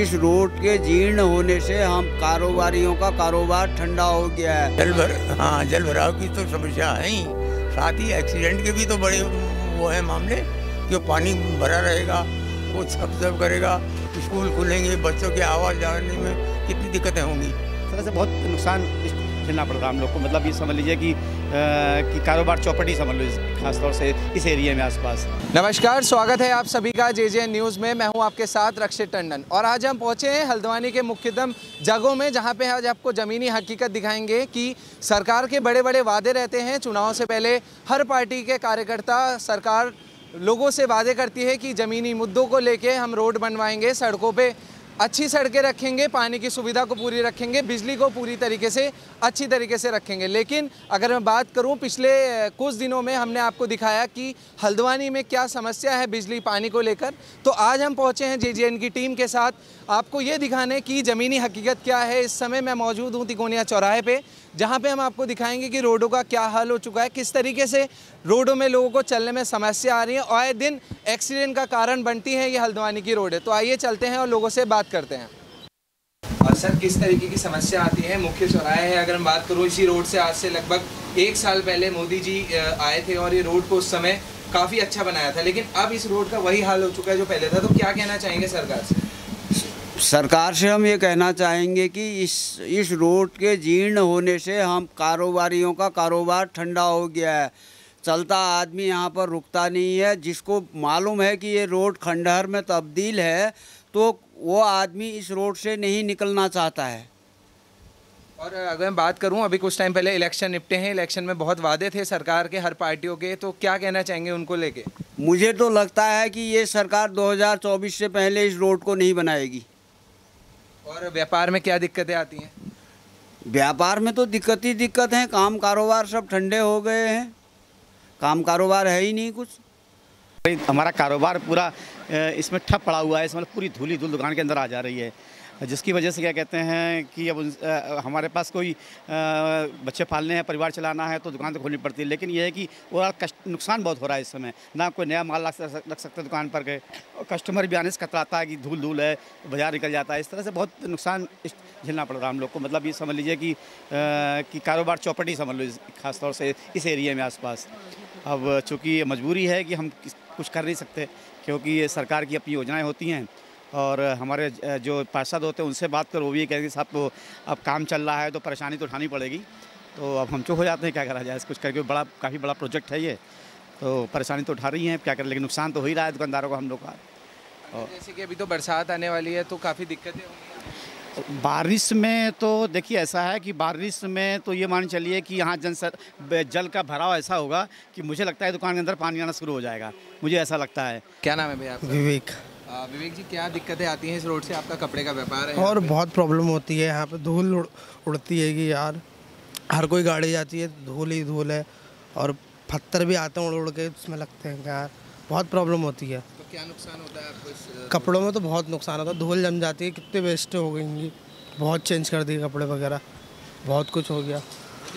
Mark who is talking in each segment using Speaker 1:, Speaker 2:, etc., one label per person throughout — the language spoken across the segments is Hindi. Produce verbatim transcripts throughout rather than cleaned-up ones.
Speaker 1: इस रोड के जीर्ण होने से हम कारोबारियों का कारोबार ठंडा हो गया है।
Speaker 2: जल भर हाँ जल भराव की तो समस्या है ही, साथ ही एक्सीडेंट के भी तो बड़े वो है मामले कि पानी भरा रहेगा, वो सब सब करेगा, स्कूल खुलेंगे, बच्चों के आवाज़ जाने में कितनी दिक्कतें होंगी।
Speaker 3: इस तरह से बहुत नुकसान झेलना पड़ रहा है हम लोग को। मतलब ये समझ लीजिए कि आ, कि कारोबार चौपटी समझ लो, खासतौर से इस एरिया में आसपास।
Speaker 4: नमस्कार, स्वागत है आप सभी का जे जे न्यूज़ में। मैं हूं आपके साथ रक्षित टंडन और आज हम पहुंचे हैं हल्द्वानी के मुख्यतम जगहों में, जहां पे आज आपको ज़मीनी हकीकत दिखाएंगे कि सरकार के बड़े बड़े वादे रहते हैं। चुनाव से पहले हर पार्टी के कार्यकर्ता सरकार लोगों से वादे करती है कि ज़मीनी मुद्दों को लेके हम रोड बनवाएंगे, सड़कों पे अच्छी सड़कें रखेंगे, पानी की सुविधा को पूरी रखेंगे, बिजली को पूरी तरीके से अच्छी तरीके से रखेंगे। लेकिन अगर मैं बात करूं, पिछले कुछ दिनों में हमने आपको दिखाया कि हल्द्वानी में क्या समस्या है बिजली पानी को लेकर। तो आज हम पहुंचे हैं जे जे एन की टीम के साथ आपको ये दिखाने की ज़मीनी हकीकत क्या है। इस समय मैं मौजूद हूँ तिकोनिया चौराहे पे, जहाँ पे हम आपको दिखाएंगे कि रोडों का क्या हाल हो चुका है, किस तरीके से रोडों में लोगों को चलने में समस्या आ रही है। आए दिन एक्सीडेंट का कारण बनती है ये हल्द्वानी की रोड है। तो आइए चलते हैं और लोगों से बात करते हैं। और सर, किस तरीके की समस्या आती है? मुख्य चौराहे है, अगर मैं बात करूँ, इसी रोड से आज से लगभग एक साल पहले मोदी जी आए थे और ये रोड को उस समय काफ़ी अच्छा बनाया था, लेकिन अब इस रोड का वही हाल हो चुका है जो पहले था। तो क्या कहना चाहेंगे सरकार से?
Speaker 1: सरकार से हम ये कहना चाहेंगे कि इस इस रोड के जीर्ण होने से हम कारोबारियों का कारोबार ठंडा हो गया है। चलता आदमी यहाँ पर रुकता नहीं है। जिसको मालूम है कि ये रोड खंडहर में तब्दील है, तो वो आदमी इस रोड से नहीं निकलना चाहता है।
Speaker 4: और अगर मैं बात करूं, अभी कुछ टाइम पहले इलेक्शन निपटे हैं, इलेक्शन में बहुत वादे थे सरकार के, हर पार्टियों के, तो क्या कहना चाहेंगे उनको लेके?
Speaker 1: मुझे तो लगता है कि ये सरकार दो हज़ार चौबीस से पहले इस रोड को नहीं बनाएगी।
Speaker 4: और व्यापार में क्या दिक्कतें आती हैं?
Speaker 1: व्यापार में तो दिक्कत ही दिक्कत है, काम कारोबार सब ठंडे हो गए हैं, काम कारोबार है ही नहीं कुछ।
Speaker 3: हमारा कारोबार पूरा इसमें ठप पड़ा हुआ है। इसमें पूरी धूली धूल दुकान के अंदर आ जा रही है, जिसकी वजह से क्या कहते हैं कि अब आ, हमारे पास कोई आ, बच्चे पालने हैं, परिवार चलाना है, तो दुकान तो खोलनी पड़ती है। लेकिन यह है कि वो नुकसान बहुत हो रहा है इस समय। ना कोई नया माल रख सकते दुकान पर गए, और कस्टमर भी आने से कतराता है कि धूल धूल है, बाजार निकल जाता है। इस तरह से बहुत नुकसान झेलना पड़ रहा है हम लोग को। मतलब ये समझ लीजिए कि आ, कि कारोबार चौपटी समझ लो, खासतौर से इस एरिया में आसपास। अब चूँकि मजबूरी है कि हम कुछ कर नहीं सकते, क्योंकि ये सरकार की अपनी योजनाएँ होती हैं, और हमारे जो पार्षद होते हैं उनसे बात कर, वो भी कहेंगे साहब तो अब काम चल रहा है तो परेशानी तो उठानी पड़ेगी। तो अब हम चुप हो जाते हैं, क्या करा जाए, कुछ करके। बड़ा काफ़ी बड़ा प्रोजेक्ट है ये, तो परेशानी तो उठा रही हैं, क्या करें, लेकिन नुकसान तो हो ही रहा है दुकानदारों को हम लोग का।
Speaker 4: और जैसे कि अभी तो बरसात आने वाली है, तो काफ़ी दिक्कतें होंगी।
Speaker 3: बारिश में तो देखिए ऐसा है कि बारिश में तो ये मान चलिए कि यहाँ जन जल का भराव ऐसा होगा कि मुझे लगता है दुकान के अंदर पानी आना शुरू हो जाएगा, मुझे ऐसा लगता है।
Speaker 4: क्या नाम है भैया आपका?
Speaker 5: विवेक।
Speaker 4: विवेक जी, क्या दिक्कतें आती हैं इस रोड से? आपका कपड़े का व्यापार है
Speaker 5: और बहुत प्रॉब्लम होती है यहाँ पे। धूल उड़, उड़ती है कि यार, हर कोई गाड़ी जाती है, धूल ही धूल है, और पत्थर भी आते हैं उड़ उड़ के, उसमें लगते हैं यार, बहुत प्रॉब्लम होती है।
Speaker 4: तो क्या नुकसान होता है आपको इस?
Speaker 5: कपड़ों में तो बहुत नुकसान होता है, धूल जम जाती है, कितने वेस्ट हो गई, बहुत चेंज कर दिए कपड़े वगैरह, बहुत कुछ हो गया।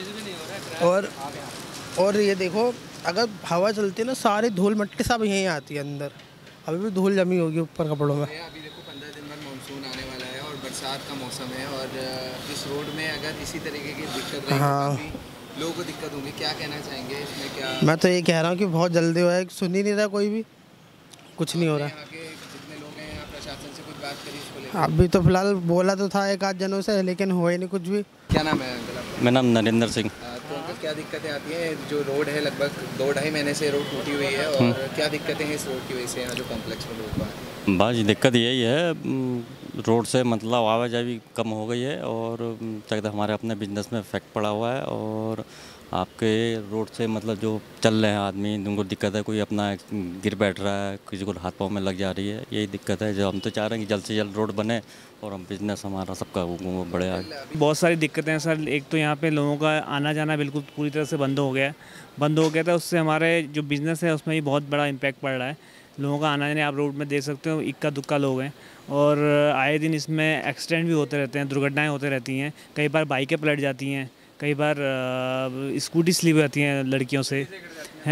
Speaker 5: और और ये देखो, अगर हवा चलती है ना, सारी धूल मिट्टी सब यहीं आती है अंदर, अभी भी धूल जमी होगी ऊपर कपड़ों में।
Speaker 4: अभी देखो, पंद्रह दिन बाद मानसून आने वाला है और बरसात का मौसम है, और इस रोड में अगर इसी तरीके की दिक्कत रही,
Speaker 5: हाँ,
Speaker 4: तो लोगों को दिक्कत होगी। क्या कहना चाहेंगे इसमें? क्या
Speaker 5: मैं तो ये कह रहा हूँ कि बहुत जल्दी हो है, सुन ही नहीं रहा कोई भी, कुछ नहीं हो रहा।
Speaker 4: यहाँ के जितने लोग हैं, यहाँ प्रशासन से कुछ बात करी इसको लेकर?
Speaker 5: अभी तो फिलहाल बोला तो था एक आध जनों से, लेकिन हुआ ही नहीं कुछ भी।
Speaker 4: क्या नाम है अंकल आपका?
Speaker 6: मेरा नाम नरेंद्र सिंह।
Speaker 4: तो अंकल, क्या दिक्कतें आती हैं? जो रोड है, लगभग दो ढाई महीने से रोड टूटी हुई है, और क्या दिक्कतें हैं इस रोड की वजह से यहाँ जो कॉम्प्लेक्स में लोग हैं?
Speaker 6: बस दिक्कत यही है, रोड से मतलब आवाजाही कम हो गई है, और क्या कहते हैं, हमारे अपने बिजनेस में इफेक्ट पड़ा हुआ है। और आपके रोड से मतलब जो चल रहे हैं आदमी, उनको दिक्कत है, कोई अपना गिर बैठ रहा है, किसी को हाथ पाँव में लग जा रही है, यही दिक्कत है। जो हम तो चाह रहे हैं कि जल्द से जल्द रोड बने और हम बिजनेस हमारा सबका बढ़े आगे।
Speaker 7: बहुत सारी दिक्कतें हैं सर। एक तो यहाँ पे लोगों का आना जाना बिल्कुल पूरी तरह से बंद हो गया है बंद हो गया था उससे हमारे जो बिज़नेस है उसमें भी बहुत बड़ा इम्पैक्ट पड़ रहा है। लोगों का आना जाना, आप रोड में देख सकते हो, इक्का दुक्का लोग हैं, और आए दिन इसमें एक्सीडेंट भी होते रहते हैं, दुर्घटनाएँ होते रहती हैं। कई बार बाइकें पलट जाती हैं, कई बार स्कूटी स्लिप जाती हैं लड़कियों से, है ना।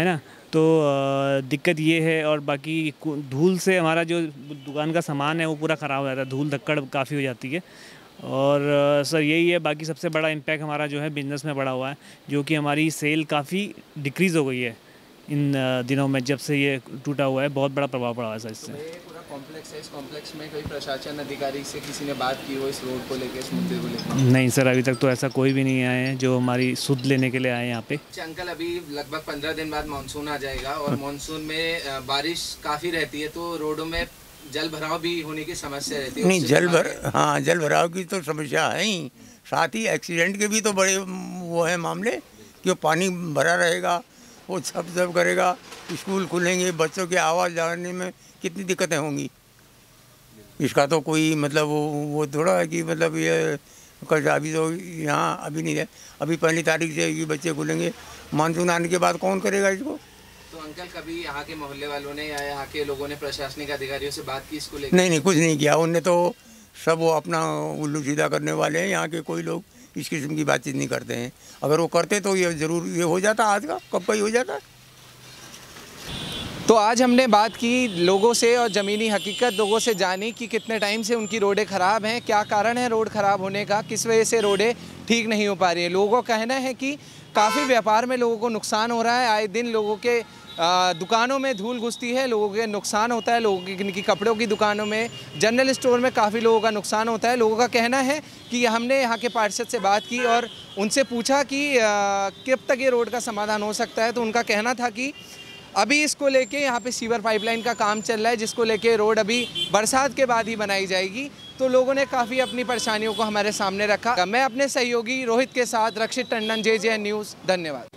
Speaker 7: तो अ, दिक्कत ये है। और बाकी कु- धूल से हमारा जो दुकान का सामान है वो पूरा ख़राब हो जाता है, धूल धक्कड़ काफ़ी हो जाती है। और अ, सर यही है, बाकी सबसे बड़ा इम्पैक्ट हमारा जो है बिज़नेस में पड़ा हुआ है, जो कि हमारी सेल काफ़ी डिक्रीज़ हो गई है इन अ, दिनों में। जब से ये टूटा हुआ है बहुत बड़ा प्रभाव पड़ा हुआ है सर इससे।
Speaker 4: ये पूरा कॉम्प्लेक्स है, इस कॉम्प्लेक्स में कोई प्रशासन अधिकारी से किसी ने बात की हो इस रोड को लेकर, इस मुद्दे को लेकर?
Speaker 7: नहीं सर, अभी तक तो ऐसा कोई भी नहीं आए हैं जो हमारी सुध लेने के लिए आए हैं यहाँ पे।
Speaker 4: अच्छा अंकल, अभी लगभग पंद्रह दिन बाद मानसून आ जाएगा और मानसून में अ, बारिश काफ़ी रहती है, तो रोडों में जल भराव भी होने की समस्या रहती है।
Speaker 2: नहीं,
Speaker 4: उससे
Speaker 2: जल
Speaker 4: भी
Speaker 2: भर हाँ जल भराव की तो समस्या है ही, साथ ही एक्सीडेंट के भी तो बड़े वो है मामले कि वो पानी भरा रहेगा, वो सब सब करेगा, स्कूल खुलेंगे, बच्चों के आवाज़ जाने में कितनी दिक्कतें होंगी। इसका तो कोई मतलब वो वो थोड़ा है कि मतलब ये कल अभी तो यहाँ अभी नहीं है, अभी पहली तारीख से ये बच्चे खुलेंगे, मानसून आने के बाद कौन करेगा इसको।
Speaker 4: तो अंकल, कभी यहाँ के मोहल्ले वालों ने या यहाँ के लोगों ने प्रशासनिक अधिकारियों से बात की इसको लेकर?
Speaker 2: नहीं नहीं, कुछ नहीं किया उनने, तो सब वो अपना उल्लू सीधा करने वाले हैं। यहाँ के कोई लोग इस किस्म की बातचीत नहीं करते हैं, अगर वो करते तो ये ज़रूर ये हो जाता, आज का कब का ही हो जाता।
Speaker 4: तो आज हमने बात की लोगों से और ज़मीनी हकीकत लोगों से जानी कि कितने टाइम से उनकी रोडें ख़राब हैं, क्या कारण है रोड ख़राब होने का, किस वजह से रोडें ठीक नहीं हो पा रही है। लोगों का कहना है कि काफ़ी व्यापार में लोगों को नुकसान हो रहा है, आए दिन लोगों के आ, दुकानों में धूल घुसती है, लोगों के नुकसान होता है, लोगों की की कपड़ों की दुकानों में, जनरल स्टोर में काफ़ी लोगों का नुकसान होता है। लोगों का कहना है कि हमने यहाँ के पार्षद से बात की और उनसे पूछा कि कब तक ये रोड का समाधान हो सकता है, तो उनका कहना था कि अभी इसको लेके यहाँ पे सीवर पाइपलाइन का काम चल रहा है, जिसको लेके रोड अभी बरसात के बाद ही बनाई जाएगी। तो लोगों ने काफ़ी अपनी परेशानियों को हमारे सामने रखा। मैं अपने सहयोगी रोहित के साथ Rakshit Tandon, J J N news, धन्यवाद।